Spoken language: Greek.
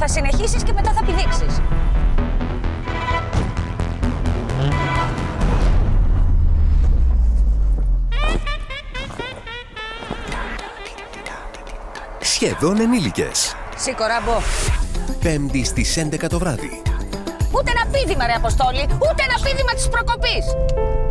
Θα συνεχίσεις και μετά θα πηδήξεις. Σχεδόν ενήλικες. Σήκω, Ράμπο. Πέμπτη στις 11 το βράδυ. Ούτε ένα πήδημα, ρε Αποστόλη! Ούτε ένα πήδημα της προκοπής!